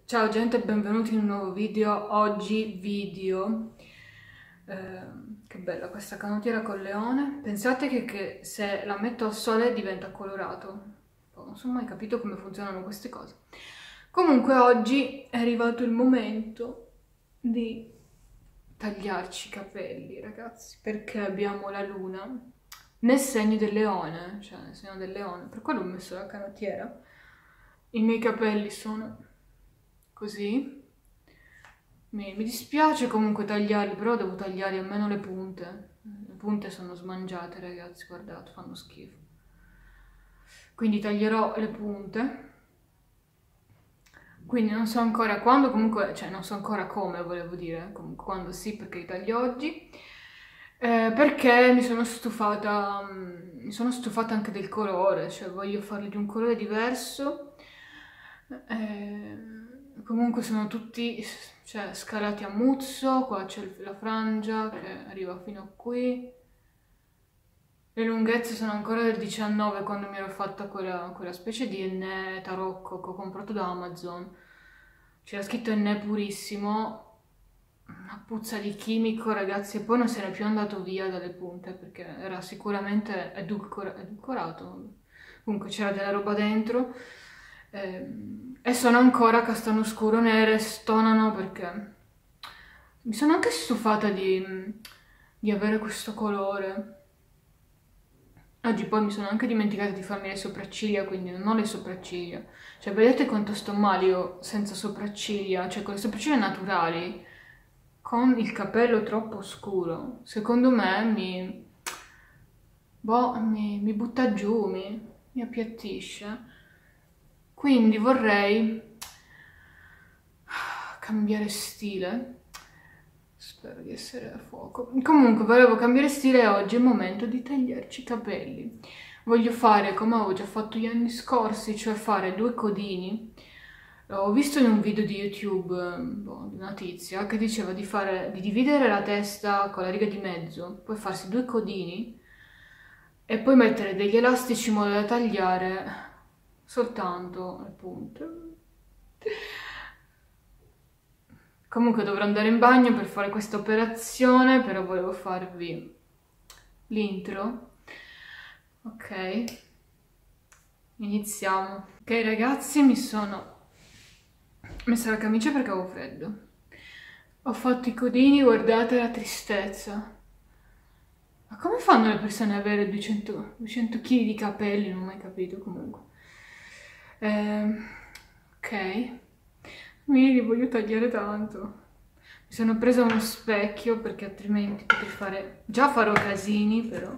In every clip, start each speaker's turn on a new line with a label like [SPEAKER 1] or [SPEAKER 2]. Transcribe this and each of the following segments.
[SPEAKER 1] Ciao gente, benvenuti in un nuovo video. Oggi che bella questa canottiera col leone. Pensate che se la metto al sole diventa colorato. Non so mai capito come funzionano queste cose. Comunque oggi è arrivato il momento di tagliarci i capelli, ragazzi, perché abbiamo la luna nel segno del leone, cioè nel segno del leone. Per quello ho messo la canottiera. I miei capelli sono così. Mi dispiace comunque tagliarli, però devo tagliare almeno le punte. Le punte sono smangiate, ragazzi, guardate, fanno schifo. Quindi taglierò le punte. Quindi non so ancora quando, comunque, cioè non so ancora come, volevo dire, comunque quando sì, perché li taglio oggi. Perché mi sono stufata anche del colore, cioè voglio farli di un colore diverso. Comunque sono tutti, cioè, scalati a muzzo, qua c'è la frangia che arriva fino a qui. Le lunghezze sono ancora del 19 quando mi ero fatta quella specie di ennè tarocco che ho comprato da Amazon. C'era scritto ennè purissimo, una puzza di chimico, ragazzi, e poi non se n'è più andato via dalle punte perché era sicuramente edulcorato. Comunque c'era della roba dentro. E sono ancora castano scuro nere, stonano perché mi sono anche stufata di avere questo colore. Oggi poi mi sono anche dimenticata di farmi le sopracciglia, quindi non ho le sopracciglia. Cioè, vedete quanto sto male io senza sopracciglia? Cioè, con le sopracciglia naturali, con il capello troppo scuro. Secondo me mi butta giù, mi appiattisce. Quindi vorrei cambiare stile. Spero di essere a fuoco. Comunque, volevo cambiare stile e oggi è il momento di tagliarci i capelli. Voglio fare come avevo già fatto gli anni scorsi, cioè fare due codini. Ho visto in un video di YouTube, di una tizia, che diceva di dividere la testa con la riga di mezzo, poi farsi due codini e poi mettere degli elastici in modo da tagliare soltanto le punte. Comunque dovrò andare in bagno per fare questa operazione, però volevo farvi l'intro. Ok, iniziamo. Ok ragazzi, mi sono messa la camicia perché avevo freddo. Ho fatto i codini, guardate la tristezza. Ma come fanno le persone ad avere 200 kg di capelli? Non ho mai capito comunque. Ok, li voglio tagliare tanto. Mi sono presa uno specchio perché altrimenti potrei fare... Già farò casini, però.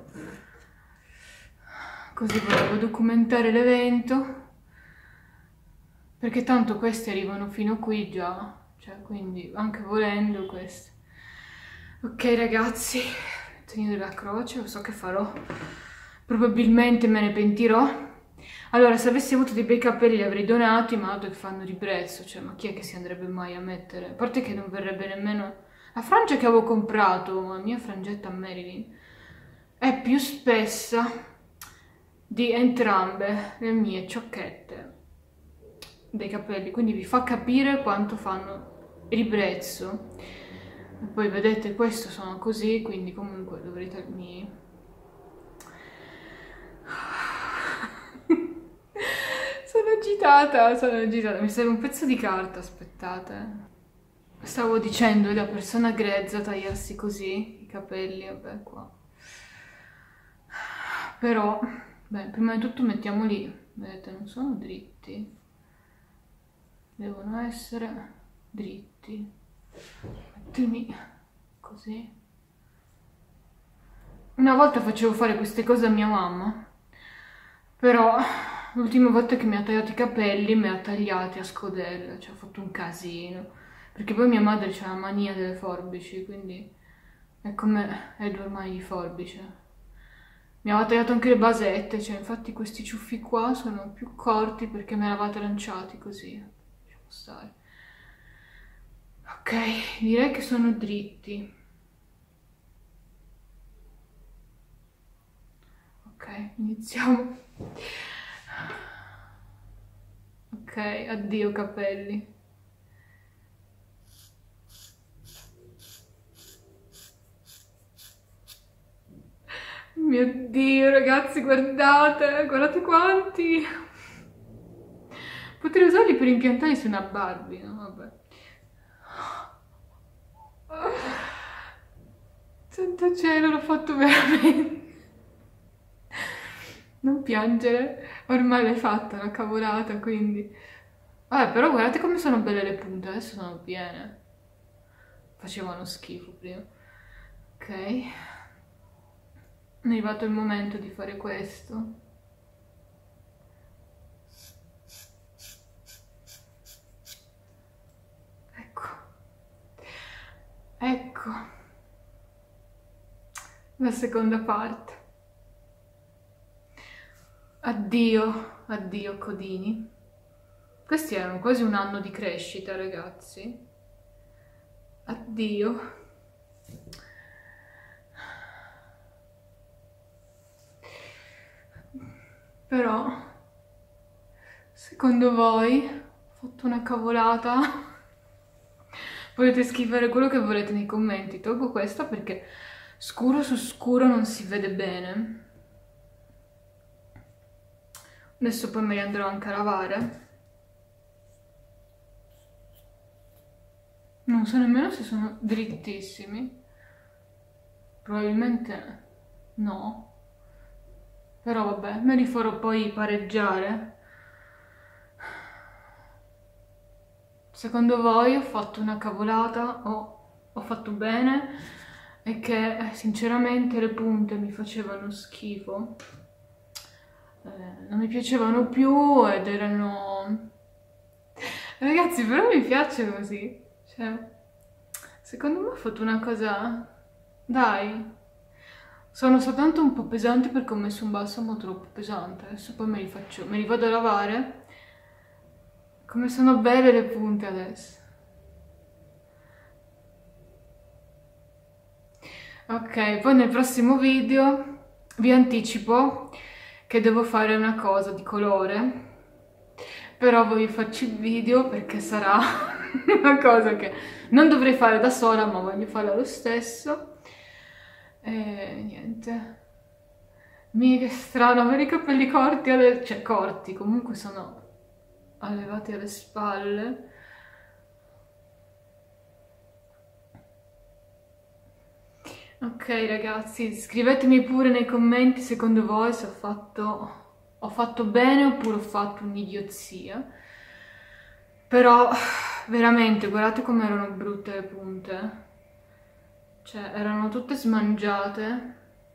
[SPEAKER 1] Così volevo documentare l'evento. Perché tanto questi arrivano fino qui già. Cioè, quindi anche volendo questi. Ok ragazzi, segno della croce, lo so che farò. Probabilmente me ne pentirò. Allora, se avessi avuto dei bei capelli li avrei donati, ma dato che fanno ribrezzo, cioè, ma chi è che si andrebbe mai a mettere? A parte che non verrebbe nemmeno... La frangia che avevo comprato, la mia frangetta Marilyn, è più spessa di entrambe le mie ciocchette dei capelli, quindi vi fa capire quanto fanno ribrezzo. E poi vedete, questo sono così, quindi comunque dovrete... sono agitata, mi serve un pezzo di carta, aspettate. Stavo dicendo, è la persona grezza tagliarsi così i capelli, vabbè qua. Però, beh, prima di tutto mettiamoli, vedete, non sono dritti. Devono essere dritti. Mettermi così. Una volta facevo fare queste cose a mia mamma, però l'ultima volta che mi ha tagliato i capelli mi ha tagliati a scodella, cioè ha fatto un casino. Perché poi mia madre c'ha la mania delle forbici, quindi è come è due mani di forbice. Mi aveva tagliato anche le basette, cioè infatti questi ciuffi qua sono più corti perché me li avevate lanciati così. Lasciamo stare. Ok, direi che sono dritti. Ok, iniziamo. Ok, addio capelli. mio Dio, ragazzi, guardate quanti. Potrei usarli per impiantarli su una Barbie, no? Vabbè. Santo cielo, l'ho fatto veramente. Non piangere, ormai l'hai fatta la cavolata, quindi... Vabbè, però guardate come sono belle le punte, adesso sono piene. Facevano schifo prima. Ok. È arrivato il momento di fare questo. Ecco. Ecco. La seconda parte. Addio, addio codini. Questi erano quasi un anno di crescita, ragazzi. Addio. Però, secondo voi, ho fatto una cavolata? Potete scrivere quello che volete nei commenti. Tolgo questa perché scuro su scuro non si vede bene. Adesso poi me li andrò anche a lavare. Non so nemmeno se sono drittissimi. Probabilmente no. Però vabbè, me li farò poi pareggiare. Secondo voi ho fatto una cavolata o ho fatto bene? E che sinceramente le punte mi facevano schifo. Non mi piacevano più ed erano... Ragazzi, però mi piace così. Cioè, secondo me ho fatto una cosa... Dai. Sono soltanto un po' pesanti perché ho messo un balsamo troppo pesante. Adesso poi me li vado a lavare. Come sono belle le punte adesso. Ok, poi nel prossimo video vi anticipo che devo fare una cosa di colore. Però voglio farci il video perché sarà una cosa che non dovrei fare da sola, ma voglio farla lo stesso. E niente. Che strano, avere i capelli corti, cioè corti, comunque sono allevati alle spalle. Ok ragazzi, scrivetemi pure nei commenti secondo voi se ho fatto bene oppure ho fatto un'idiozia. Però veramente guardate come erano brutte le punte. Cioè erano tutte smangiate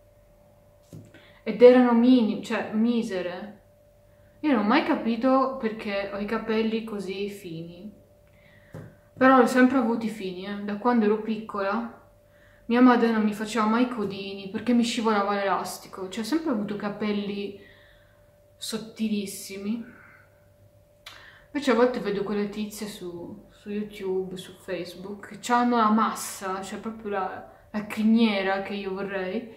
[SPEAKER 1] ed erano cioè misere. Io non ho mai capito perché ho i capelli così fini. Però li ho sempre avuti fini, da quando ero piccola. Mia madre non mi faceva mai codini perché mi scivolava l'elastico. Cioè ho sempre avuto capelli sottilissimi. Invece a volte vedo quelle tizie su YouTube, su Facebook, che hanno la massa, cioè proprio la criniera che io vorrei.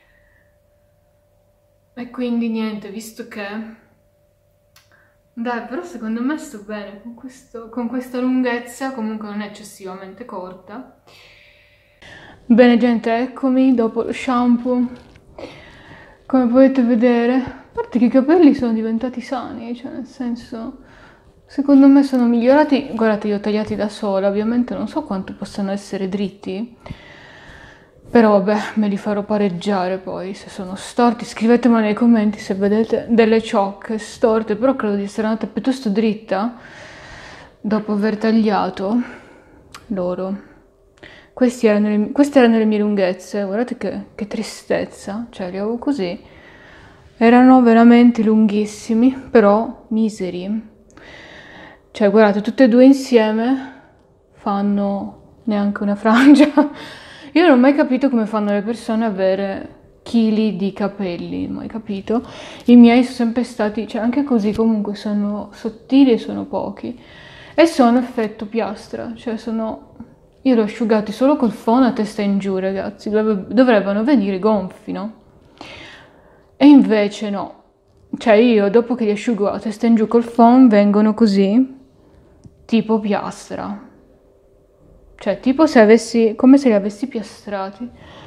[SPEAKER 1] E quindi niente, visto che... Dai, però secondo me sto bene con questa lunghezza, comunque non è eccessivamente corta. Bene gente, eccomi dopo lo shampoo. Come potete vedere, a parte che i capelli sono diventati sani, cioè nel senso... Secondo me sono migliorati, guardate, li ho tagliati da sola, ovviamente non so quanto possano essere dritti, però vabbè, me li farò pareggiare poi, se sono storti, scrivetemelo nei commenti se vedete delle ciocche storte, però credo di essere andata piuttosto dritta dopo aver tagliato loro. Queste erano le mie lunghezze, guardate che tristezza, cioè li avevo così, erano veramente lunghissimi, però miseri. Cioè, guardate, tutte e due insieme fanno neanche una frangia. Io non ho mai capito come fanno le persone ad avere chili di capelli, non ho mai capito. I miei sono sempre stati, cioè anche così comunque sono sottili e sono pochi. E sono effetto piastra, cioè sono... Io li ho asciugati solo col phon a testa in giù, ragazzi. Dovrebbero venire gonfi, no? E invece no. Cioè io dopo che li asciugo a testa in giù col phon vengono così. Tipo piastra, cioè tipo se avessi, come se li avessi piastrati.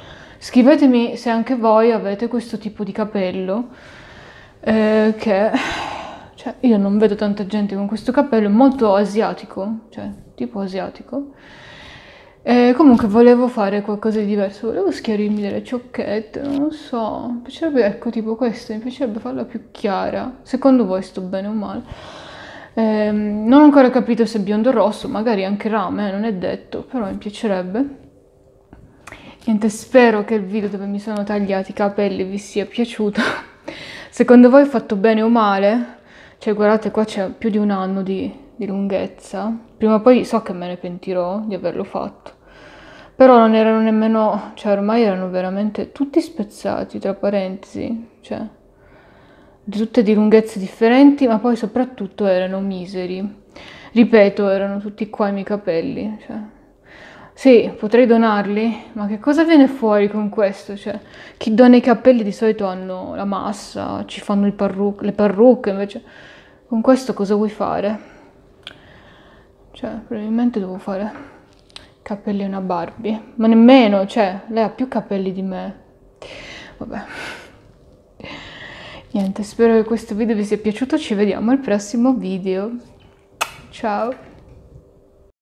[SPEAKER 1] Scrivetemi se anche voi avete questo tipo di capello, che cioè, io non vedo tanta gente con questo capello, è molto asiatico, cioè tipo asiatico. Comunque volevo fare qualcosa di diverso, volevo schiarirmi delle ciocchette, non lo so, mi piacerebbe, ecco, tipo questa, mi piacerebbe farla più chiara. Secondo voi sto bene o male? Non ho ancora capito se biondo o rosso, magari anche rame, non è detto, però mi piacerebbe. Niente, spero che il video dove mi sono tagliati i capelli vi sia piaciuto. Secondo voi ho fatto bene o male? Cioè, guardate, qua c'è più di un anno di lunghezza. Prima o poi so che me ne pentirò di averlo fatto. Però non erano nemmeno, cioè ormai erano veramente tutti spezzati, tra parentesi, cioè tutte di lunghezze differenti, ma poi soprattutto erano miseri. Ripeto, erano tutti qua i miei capelli, cioè. Sì, potrei donarli, ma che cosa viene fuori con questo? Cioè, chi dona i capelli di solito hanno la massa, ci fanno le parrucche, invece con questo cosa vuoi fare? Cioè, probabilmente devo fare capelli a una Barbie, ma nemmeno, cioè, lei ha più capelli di me. Vabbè. Niente, spero che questo video vi sia piaciuto, ci vediamo al prossimo video. Ciao!